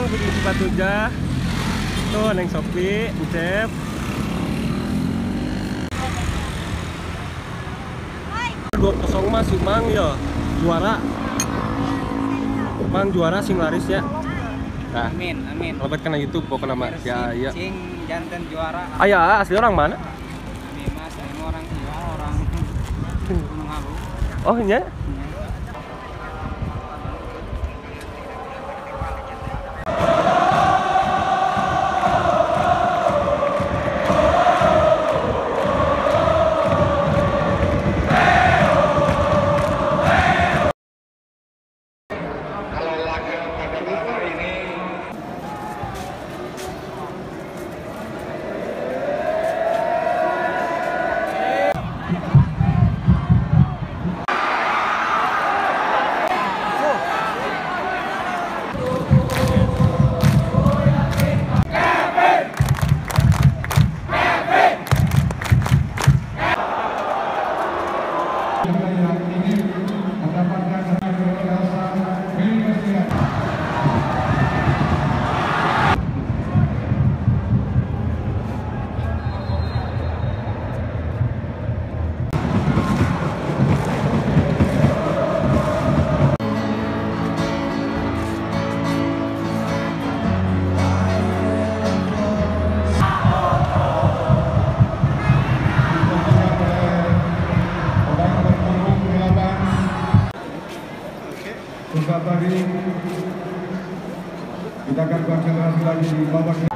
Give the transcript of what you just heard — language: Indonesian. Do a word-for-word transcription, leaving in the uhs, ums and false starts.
bikin sepatu jah. Tuh Neng Sopi, Cep. dua kosong mas Mang ya juara. Mang juara sing laris ya. Nah, Amin, amin. Robert kena YouTube pokoknya nama ya ya. Sing jantan juara. Ayah asli orang mana? Ini mas, ini orang iya orang Gunung Abu. Oh iya. Sesaat lagi kita akan konsentrasi lagi di babak